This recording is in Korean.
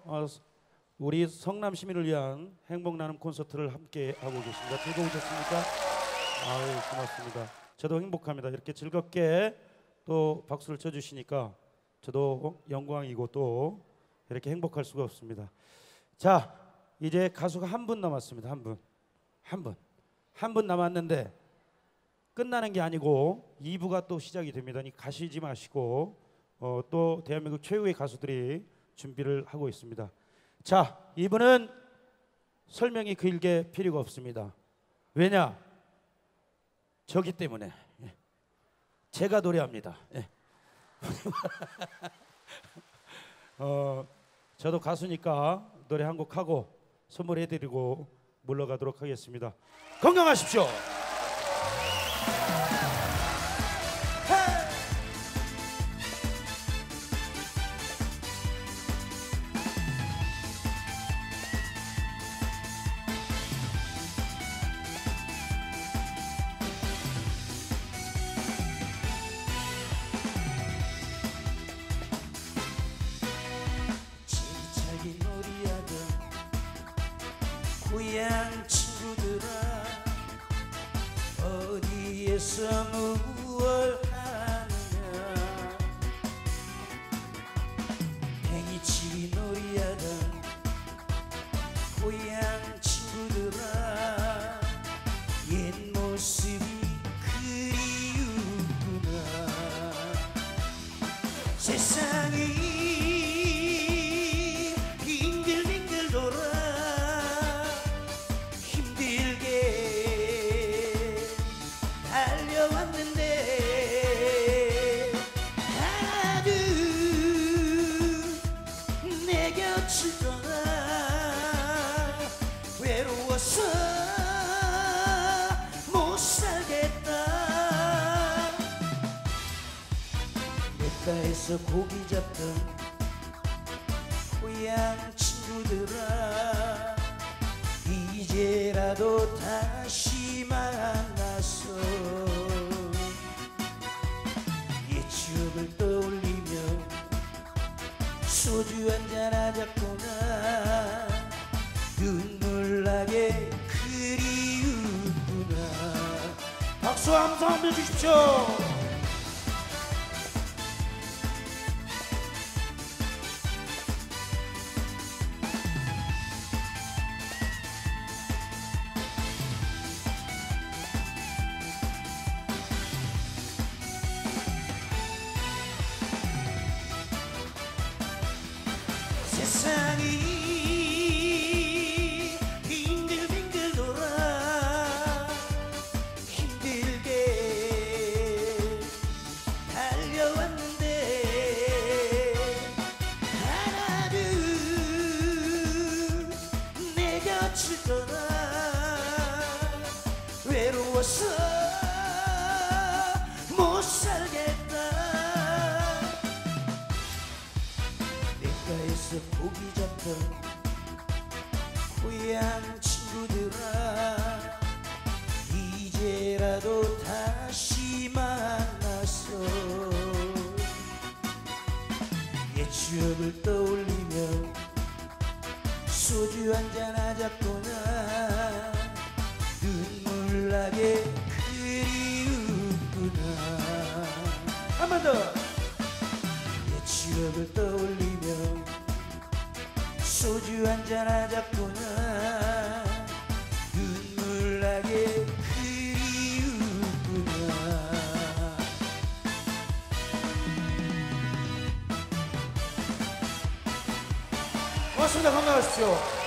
우리 성남 시민을 위한 행복 나눔 콘서트를 함께 하고 계십니다. 즐거우셨습니까? 아유, 고맙습니다. 저도 행복합니다. 이렇게 즐겁게 또 박수를 쳐주시니까 저도 영광이고 또 이렇게 행복할 수가 없습니다. 자, 이제 가수가 한 분 남았습니다. 한 분 남았는데 끝나는 게 아니고 2부가 또 시작이 됩니다. 가시지 마시고 또 대한민국 최고의 가수들이 준비를 하고 있습니다. 자, 이분은 설명이 길게 필요가 없습니다. 왜냐? 저기 때문에. 제가 노래합니다. 저도 가수니까 노래 한 곡 하고 선물해드리고 물러가도록 하겠습니다. 건강하십시오. 고향 친구들아 어디에서 무얼 하느냐 팽이치기 놀이하던 고향 친구들아 옛 모습이 그리우구나 세상이 외로워서 못 살겠다 냇가에서 고기 잡던 고향 친구들아 이제라도 다시 만나서 옛 추억을 떠올리며 소주 한잔 하자꾸나 눈물 나게 그리우구나. 박수 함성 해주십시오. 세상이 외로워서 못 살겠다 냇가에서 고기 잡던 고향 친구들아 이제라도 다시 만나서 옛 추억을 떠올리며 소주 한잔 하자꾸나 눈물 나게 그리우구나 한 번 더 옛 추억을 떠올리며 소주 한잔 하자꾸나 눈물 나게 그리우구나 고맙습니다. 건강하십시오.